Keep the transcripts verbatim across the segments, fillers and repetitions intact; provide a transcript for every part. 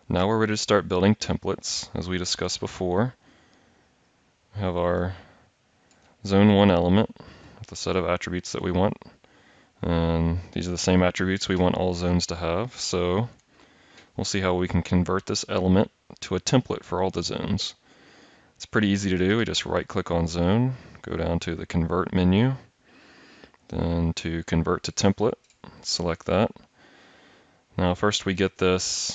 Now we're ready to start building templates, as we discussed before. We have our zone one element with a set of attributes that we want. And these are the same attributes we want all zones to have. So we'll see how we can convert this element to a template for all the zones. It's pretty easy to do. We just right click on zone, go down to the convert menu, then to convert to template, select that. Now first we get this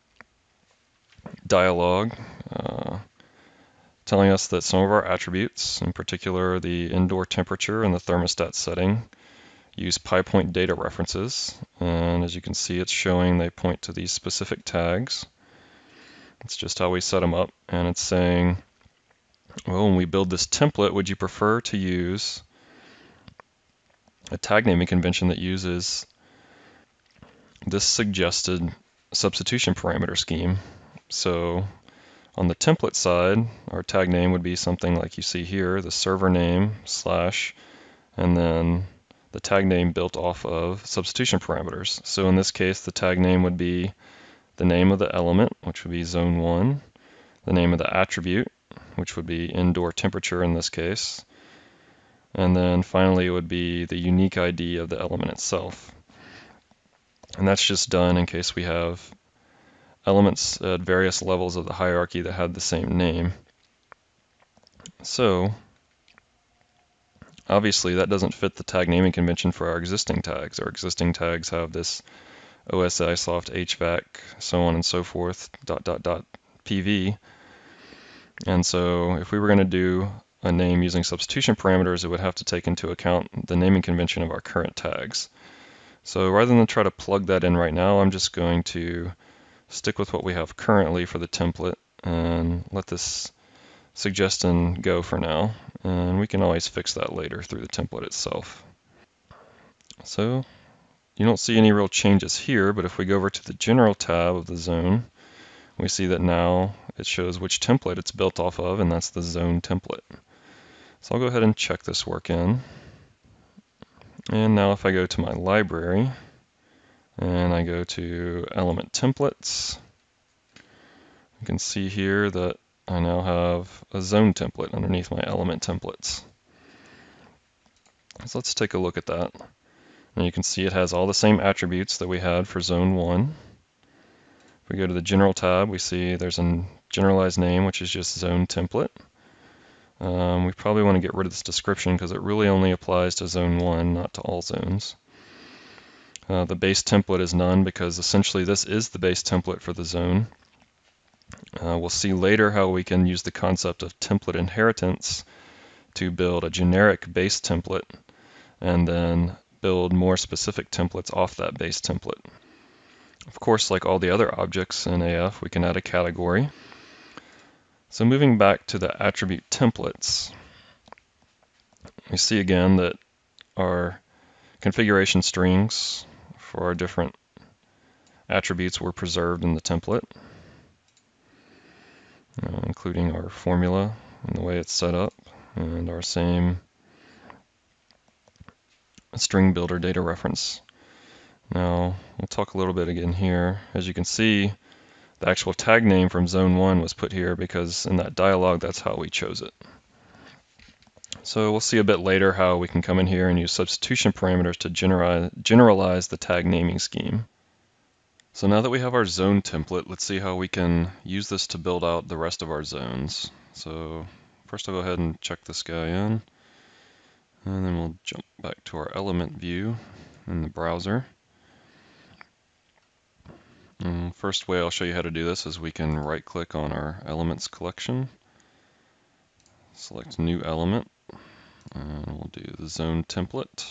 dialog uh, telling us that some of our attributes, in particular the indoor temperature and the thermostat setting, use PyPoint data references. And as you can see, it's showing they point to these specific tags. It's just how we set them up. And it's saying, well, when we build this template, would you prefer to use a tag naming convention that uses this suggested substitution parameter scheme? So on the template side, our tag name would be something like you see here, the server name slash, and then the tag name built off of substitution parameters. So in this case, the tag name would be the name of the element, which would be zone one, the name of the attribute, which would be indoor temperature in this case, and then finally it would be the unique I D of the element itself. And that's just done in case we have elements at various levels of the hierarchy that had the same name. So obviously that doesn't fit the tag naming convention for our existing tags. Our existing tags have this OSIsoft, H V A C, so on and so forth, dot, dot, dot, P V. And so if we were going to do a name using substitution parameters, it would have to take into account the naming convention of our current tags. So rather than try to plug that in right now, I'm just going to stick with what we have currently for the template and let this suggestion go for now. And we can always fix that later through the template itself. So you don't see any real changes here, but if we go over to the General tab of the zone, we see that now it shows which template it's built off of, and that's the zone template. So I'll go ahead and check this work in. And now if I go to my library, and I go to element templates, you can see here that I now have a zone template underneath my element templates. So let's take a look at that. And you can see it has all the same attributes that we had for zone one. If we go to the General tab, we see there's a generalized name, which is just zone template. Um, we probably want to get rid of this description because it really only applies to zone one, not to all zones. Uh, the base template is none because essentially this is the base template for the zone. Uh, we'll see later how we can use the concept of template inheritance to build a generic base template and then build more specific templates off that base template. Of course, like all the other objects in A F, we can add a category. So moving back to the attribute templates, we see again that our configuration strings for our different attributes were preserved in the template, uh, including our formula and the way it's set up, and our same string builder data reference. Now, we'll talk a little bit again here. As you can see, the actual tag name from zone one was put here because in that dialog, that's how we chose it. So we'll see a bit later how we can come in here and use substitution parameters to generalize, generalize the tag naming scheme. So now that we have our zone template, let's see how we can use this to build out the rest of our zones. So first I'll go ahead and check this guy in, and then we'll jump back to our element view in the browser. And first way I'll show you how to do this is we can right click on our elements collection, select new element, and we'll do the zone template.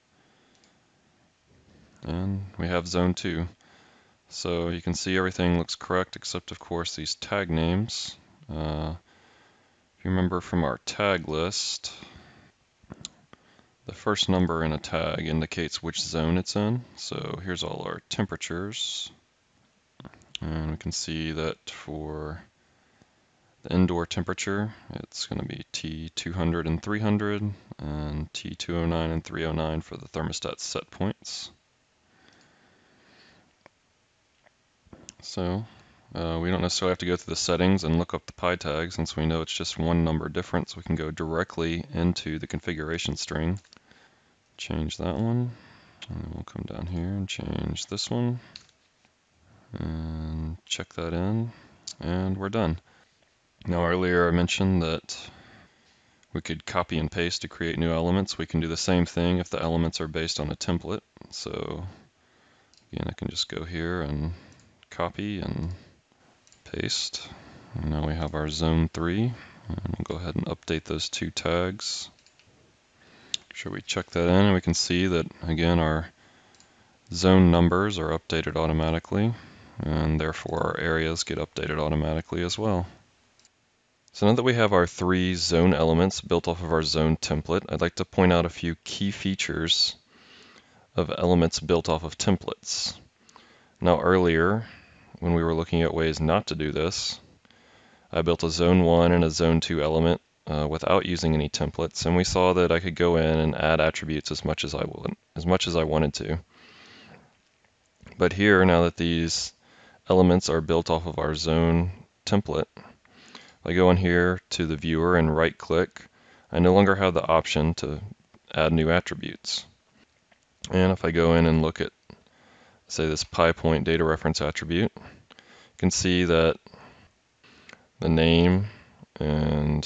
And we have zone two. So you can see everything looks correct except of course these tag names. Uh, if you remember from our tag list, the first number in a tag indicates which zone it's in. So here's all our temperatures. And we can see that for the indoor temperature, it's going to be T two hundred and three hundred, and T two oh nine and three oh nine for the thermostat set points. So Uh, we don't necessarily have to go through the settings and look up the pi tag since we know it's just one number difference. We can go directly into the configuration string, change that one, and then we'll come down here and change this one, and check that in, and we're done. Now earlier I mentioned that we could copy and paste to create new elements. We can do the same thing if the elements are based on a template. So again, I can just go here and copy and paste. And now we have our zone three. And we'll go ahead and update those two tags. Make sure we check that in, and we can see that, again, our zone numbers are updated automatically, and therefore our areas get updated automatically as well. So now that we have our three zone elements built off of our zone template, I'd like to point out a few key features of elements built off of templates. Now earlier, when we were looking at ways not to do this, I built a zone one and a zone two element uh, without using any templates, and we saw that I could go in and add attributes as much as I would, as much as I wanted to. But here, now that these elements are built off of our zone template, I go in here to the viewer and right click. I no longer have the option to add new attributes. And if I go in and look at, say, this pi point data reference attribute, you can see that the name and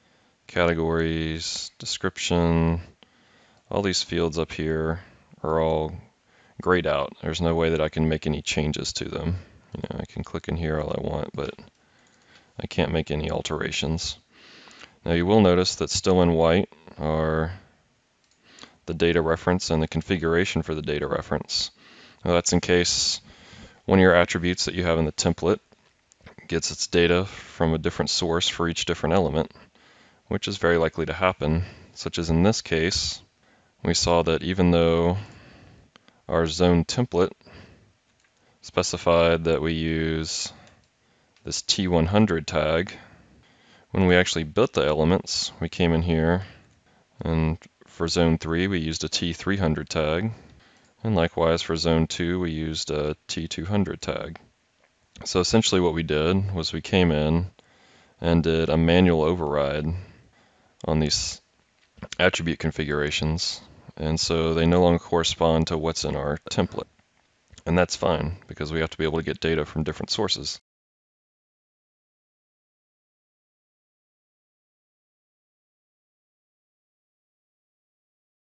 categories, description, all these fields up here are all grayed out. There's no way that I can make any changes to them. You know, I can click in here all I want, but I can't make any alterations. Now you will notice that still in white are the data reference and the configuration for the data reference. Now that's in case one of your attributes that you have in the template gets its data from a different source for each different element, which is very likely to happen, such as in this case. We saw that even though our zone template specified that we use this T one hundred tag, when we actually built the elements, we came in here, and for zone three we used a T three hundred tag, and likewise for zone two we used a T two hundred tag. So essentially what we did was we came in and did a manual override on these attribute configurations, and so they no longer correspond to what's in our template. And that's fine, because we have to be able to get data from different sources.